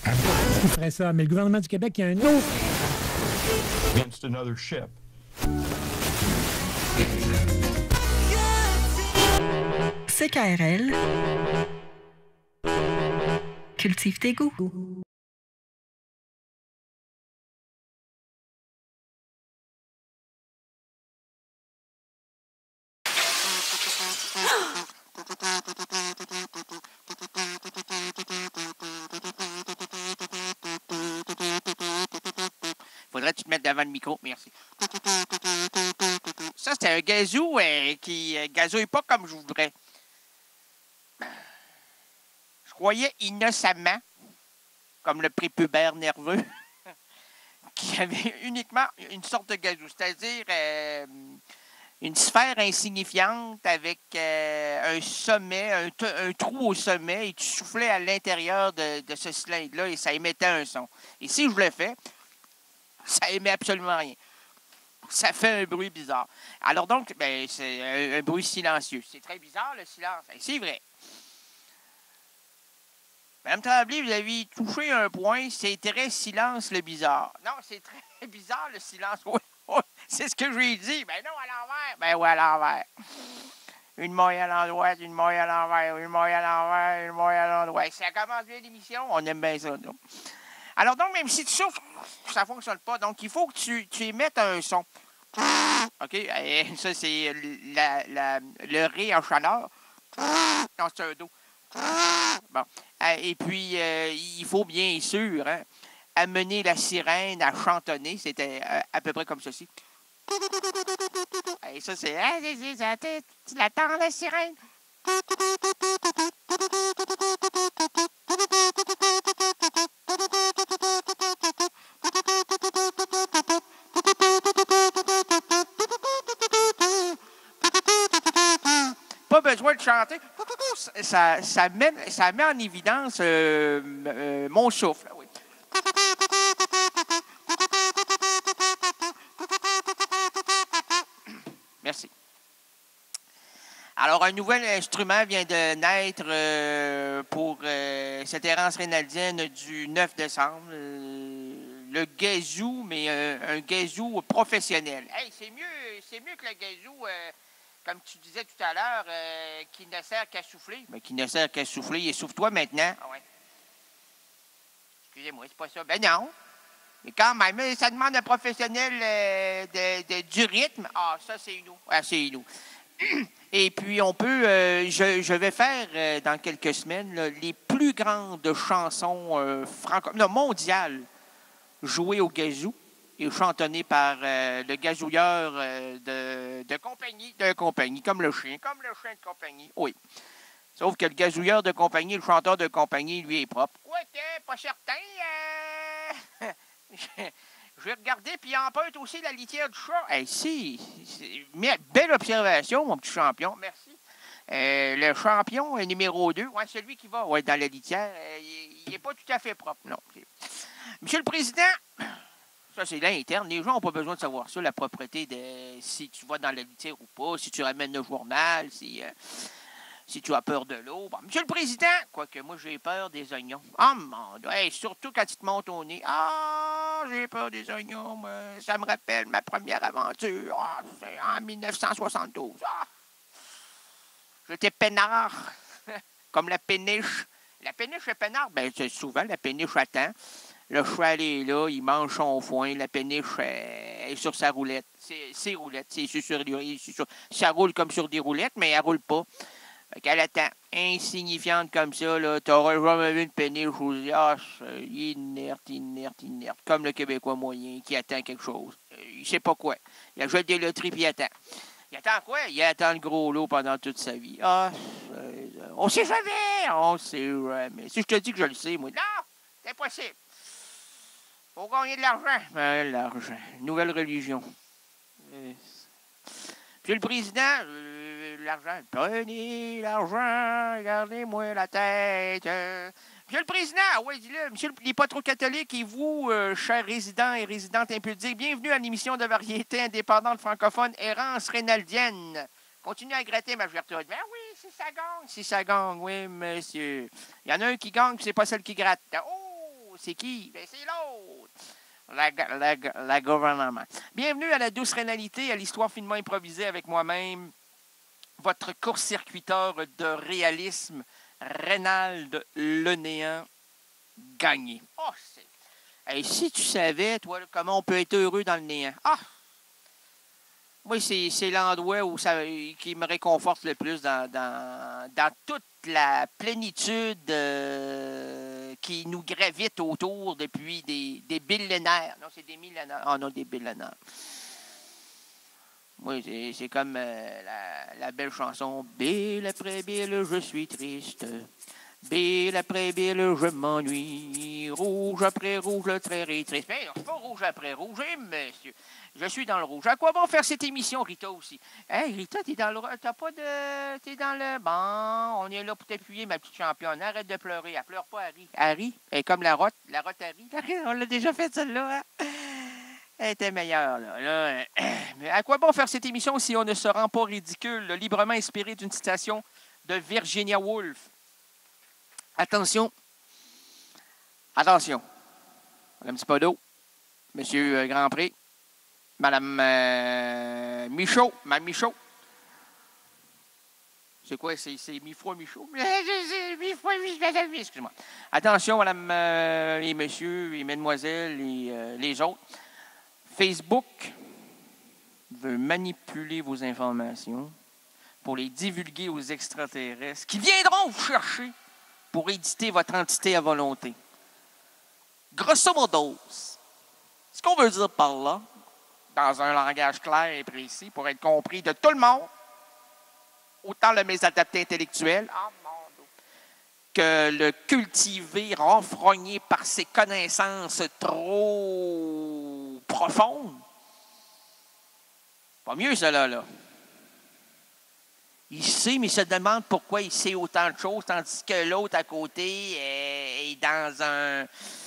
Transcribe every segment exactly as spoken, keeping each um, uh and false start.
Qui ferait ça? Mais le gouvernement du Québec, il y a un autre. Against another ship. C K R L. Cultive tes goûts. Faudrait que tu te mettes devant le micro. Merci. Ça, c'était un gazou euh, qui euh, gazouille pas comme je voudrais. Je croyais innocemment, comme le prépubère nerveux, qu'il y avait uniquement une sorte de gazou, c'est-à-dire euh, une sphère insignifiante avec euh, un sommet, un, un trou au sommet, et tu soufflais à l'intérieur de, de ce cylindre-là et ça émettait un son. Et si je le fais, ça émet absolument rien. Ça fait un bruit bizarre. Alors donc, ben, c'est un, un bruit silencieux. C'est très bizarre, le silence. Ben, c'est vrai. Madame Tremblay, vous avez touché un point, c'est très silence le bizarre. Non, c'est très bizarre le silence. Oui, oui, c'est ce que je lui ai dit. Ben non, à l'envers. Ben oui, à l'envers. Une maille à l'endroit, une maille à l'envers, une maille à l'envers, une maille à l'endroit. Ça commence bien l'émission, on aime bien ça. Donc. Alors donc, même si tu souffles, ça ne fonctionne pas. Donc, il faut que tu, tu émettes un son. OK? Et ça, c'est la, la, le ré en chaleur. Non, c'est un do. Bon. Et puis, euh, il faut bien sûr hein, amener la sirène à chantonner. C'était euh, à peu près comme ceci. Et ça, c'est... Tu l'attends, la sirène? Pas besoin de chanter. Ça, ça, met, ça met en évidence euh, euh, mon souffle. Oui. Merci. Alors, un nouvel instrument vient de naître euh, pour euh, cette errance rénaldienne du neuf décembre. Euh, le gazou, mais euh, un gazou professionnel. Hey, c'est mieux, c'est mieux que le gazou... Euh, comme tu disais tout à l'heure, euh, qui ne sert qu'à souffler. Mais qui ne sert qu'à souffler. Essouffle-toi maintenant. Ah ouais. Excusez-moi, c'est pas ça. Ben non. Mais quand même, ça demande un professionnel euh, de, de, du rythme. Ah, ça, c'est nous. Ah, c'est nous. Et puis, on peut... Euh, je, je vais faire, euh, dans quelques semaines, là, les plus grandes chansons euh, franco... non, mondiales jouées au gazou et chantonné par euh, le gazouilleur euh, de, de compagnie, de compagnie, comme le chien, comme le chien de compagnie, oui. Sauf que le gazouilleur de compagnie, le chanteur de compagnie, lui, est propre. Quoique, pas certain. Euh... Je vais regarder, puis il emprunte aussi la litière du chat. Eh, hey, si, mais belle observation, mon petit champion, merci. Euh, le champion numéro deux, ouais, celui qui va ouais, dans la litière, euh, il n'est pas tout à fait propre, non. Monsieur le Président... Ça, c'est l'interne. Les gens n'ont pas besoin de savoir ça, la propreté de si tu vas dans la litière ou pas, si tu ramènes le journal, si, euh, si tu as peur de l'eau. Bon, Monsieur le Président, quoique moi, j'ai peur des oignons. Ah, oh, mon Dieu, hey, surtout quand ils te montent au nez. Ah, j'ai peur des oignons. Moi. Ça me rappelle ma première aventure. Ah, c'est en mille neuf cent soixante-douze. Ah. J'étais peinard, comme la péniche. La péniche est peinard. Ben, c'est souvent la péniche attend. Le cheval est là, il mange son foin, la péniche euh, est sur sa roulette. C'est ses roulettes, c'est sur, sur, sur, ça roule comme sur des roulettes, mais elle roule pas. Fait qu'elle attend, insignifiante comme ça, là. T'auras jamais vu une péniche où ah, inerte, inerte, inerte, comme le Québécois moyen qui attend quelque chose. Euh, il sait pas quoi. Il achète des loteries puis il attend. Il attend quoi? Il attend le gros lot pendant toute sa vie. Ah, euh, on sait jamais! On sait jamais. Si je te dis que je le sais, moi, non! C'est impossible! Faut gagner de l'argent. Ben, l'argent. Nouvelle religion. Euh, Monsieur le Président, euh, l'argent. Prenez l'argent, gardez-moi la tête. Euh, Monsieur le Président, oui, dis-le. Monsieur, il n'est pas trop catholique. Et vous, euh, chers résidents et résidentes impudiques, bienvenue à l'émission de variété indépendante francophone Errance rénaldienne. Continuez à gratter, ma Gertrude. Ben oui, si ça gagne. Si ça gagne, oui, monsieur. Il y en a un qui gagne, c'est pas celle qui gratte. Oh! C'est qui? Ben, c'est l'autre. La, la, la gouvernement. Bienvenue à la douce rénalité, à l'histoire finement improvisée avec moi-même, votre court-circuiteur de réalisme, Reynald Le Néant Gagné. Oh, c'est... Hey, si tu savais, toi, comment on peut être heureux dans le néant. Ah! Moi, c'est, c'est l'endroit où ça, qui me réconforte le plus dans, dans, dans toute la plénitude euh, qui nous gravite autour depuis des, des millénaires. Non, c'est des millénaires. Ah non, des millénaires. Oui, c'est, c'est comme euh, la, la belle chanson « Bille après bille, je suis triste. Bille après bille, je m'ennuie. Rouge après rouge, le trait est triste. » Mais non, c'est pas rouge après rouge, hein, monsieur. Je suis dans le rouge. À quoi bon faire cette émission, Rita, aussi? Hey, Rita, t'es dans le... T'as pas de... T'es dans le... Bon, on est là pour t'appuyer, ma petite championne. Arrête de pleurer. Elle pleure pas, Harry. Harry, elle est comme la rotte. La rotte Harry. On l'a déjà fait, celle-là, hein? Elle était meilleure, là. là. Mais à quoi bon faire cette émission si on ne se rend pas ridicule, là, librement inspiré d'une citation de Virginia Woolf? Attention. Attention. Madame Thibodeau, Monsieur Grandpré, Madame euh, Michaud, Madame Michaud. C'est quoi? C'est, c'est mi-fois Michaud? Mi-fois Michaud. Excusez-moi. Attention, Madame euh, et Messieurs et Mesdemoiselles et euh, les autres. Facebook veut manipuler vos informations pour les divulguer aux extraterrestres qui viendront vous chercher pour éditer votre entité à volonté. Grosso modo, ce qu'on veut dire par là, dans un langage clair et précis, pour être compris de tout le monde, autant le mésadapté intellectuel que le cultivé, renfrogné par ses connaissances trop profondes. Pas mieux, cela, là. Il sait, mais il se demande pourquoi il sait autant de choses, tandis que l'autre à côté est, est dans un...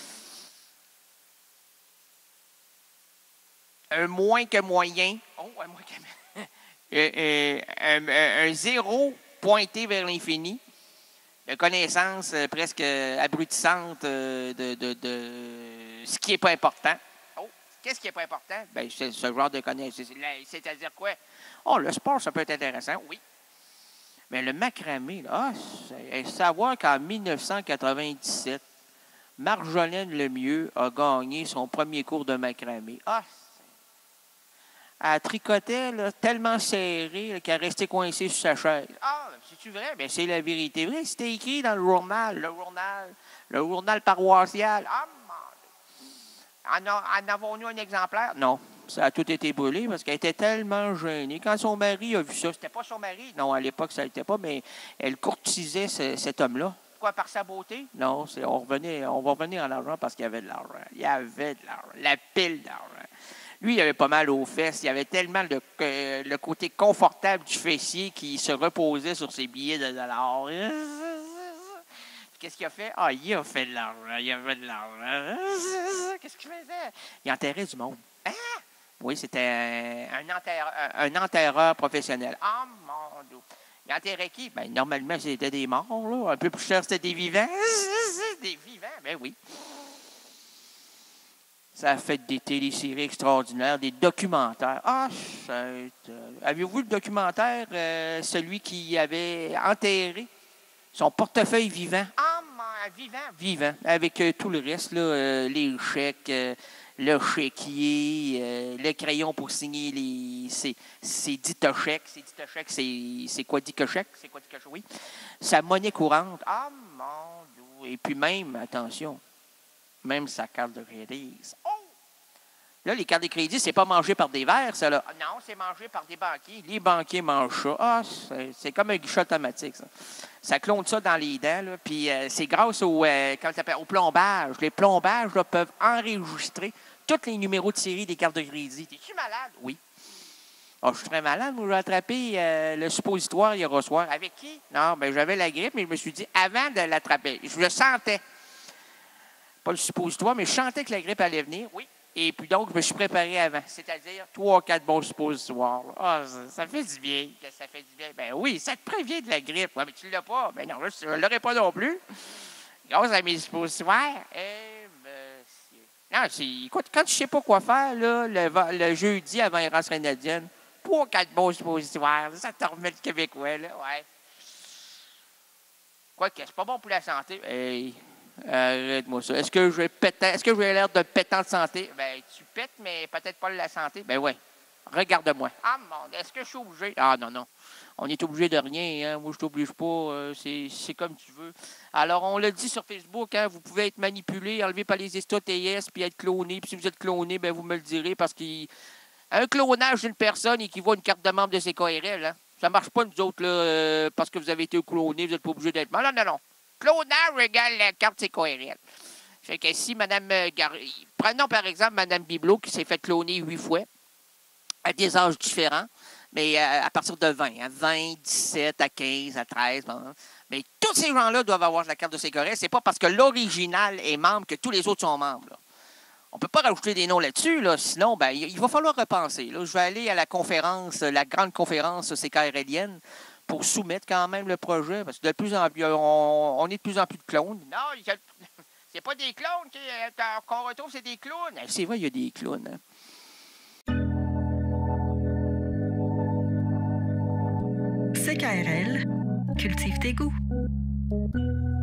un moins que moyen. Oh, un moins que... un, un, un zéro pointé vers l'infini. De connaissances euh, presque abrutissantes euh, de, de, de ce qui n'est pas important. Oh, qu'est-ce qui n'est pas important? Bien, c'est ce genre de connaissances. C'est-à-dire quoi? Oh, le sport, ça peut être intéressant, oui. Mais le macramé, là, ah, c'est savoir qu'en dix-neuf cent quatre-vingt-dix-sept, Marjolaine Lemieux a gagné son premier cours de macramé. Ah, elle tricotait là, tellement serré là, qu'elle restait coincée sur sa chaise. Ah, c'est-tu vrai? Bien, c'est la vérité. Vrai, c'était écrit dans le journal, le journal, le journal paroissial. Ah, mon Dieu! En, en avons-nous un exemplaire? Non. Ça a tout été brûlé parce qu'elle était tellement gênée. Quand son mari a vu ça, c'était pas son mari. Non, à l'époque, ça n'était pas, mais elle courtisait ce, cet homme-là. Quoi, par sa beauté? Non, c'est, on, revenait, on va revenir en argent parce qu'il y avait de l'argent. Il y avait de l'argent. La pile d'argent. Lui, il avait pas mal aux fesses. Il y avait tellement le, euh, le côté confortable du fessier qui se reposait sur ses billets de dollars. Qu'est-ce qu'il a fait? Ah, il a fait de l'argent. Il a fait de l'argent. Qu'est-ce qu'il faisait? Il enterrait du monde. Hein? Oui, c'était un, un, enterreur, un enterreur professionnel. Ah, mon Dieu. Il enterrait qui? Bien, normalement, c'était des morts, là. Un peu plus cher, c'était des vivants. Des vivants, ben oui. Ça a fait des téléséries extraordinaires, des documentaires. Ah, c'est... Avez-vous vu le documentaire, euh, celui qui avait enterré son portefeuille vivant? Ah, mon... vivant? Vivant, avec euh, tout le reste, là, euh, les chèques, euh, le chéquier, euh, le crayon pour signer les... C'est, c'est dix chèques. C'est dix chèques, c'est, c'est quoi dix chèques? C'est quoi dix chèques? Oui. Sa monnaie courante. Ah, mon Dieu. Et puis même, attention, même sa carte de crédit. Oh! Là, les cartes de crédit, c'est pas mangé par des verres, ça, là. Non, c'est mangé par des banquiers. Les banquiers mangent ça. Ah, c'est, c'est comme un guichet automatique, ça. Ça clone ça dans les dents, là. Puis euh, c'est grâce au, euh, comment ça s'appelle, au plombage. Les plombages, là, peuvent enregistrer tous les numéros de série des cartes de crédit. T'es-tu malade? Oui. Oh, je suis très malade. Moi, j'ai attrapé euh, le suppositoire hier au soir. Avec qui? Non, bien, j'avais la grippe, mais je me suis dit, avant de l'attraper, je le sentais. Pas le suppositoire, mais je sentais que la grippe allait venir. Oui. Et puis donc, je me suis préparé avant, c'est-à-dire trois ou quatre bons suppositoires. Ah, ça, ça fait du bien. Ça fait du bien. Ben oui, ça te prévient de la grippe. Ouais, mais tu ne l'as pas. Ben non, je ne l'aurais pas non plus. Grâce à mes suppositoires, eh Ah, c'est, écoute, quand tu sais pas quoi faire, là, le, va- le jeudi avant les races canadiennes, trois, quatre bons suppositoires, ça te remet le Québécois, là, ouais. Quoi que c'est pas bon pour la santé. Hey, arrête-moi ça. Est-ce que j'ai pétant, est-ce que j'ai l'air de pétant de santé? Ben, tu pètes, mais peut-être pas de la santé. Ben ouais. Regarde-moi. Ah mon, est-ce que je suis obligé? Ah non, non. On est obligé de rien, hein. Moi, je t'oblige pas. Euh, c'est, c'est comme tu veux. Alors, on l'a dit sur Facebook, hein, vous pouvez être manipulé, enlevé par les Esta T S, puis être cloné. Puis si vous êtes cloné, ben vous me le direz, parce qu'un clonage d'une personne équivaut à une carte de membre de C K R L, hein. Ça marche pas, nous autres, là, euh, parce que vous avez été cloné, vous n'êtes pas obligé d'être... Non, non, non, non. Clonage égale la carte C K R L. Fait que si Mme Gar... Prenons, par exemple, Mme Biblo, qui s'est fait cloner huit fois, à des âges différents, mais à, à partir de vingt, à vingt, dix-sept, à quinze, à treize. Bon, hein. Mais tous ces gens-là doivent avoir la carte de C K R L. C'est pas parce que l'original est membre que tous les autres sont membres, là. On ne peut pas rajouter des noms là-dessus, là, sinon, ben, il va falloir repenser. Là. Je vais aller à la conférence, la grande conférence C K R L-ienne pour soumettre quand même le projet, parce que de plus en plus, on, on est de plus en plus de clones. Non, il y a- c'est pas des clones qui- euh, qu'on retrouve, c'est des clowns. C'est vrai, il y a des clowns. Hein. C K R L, cultive tes goûts.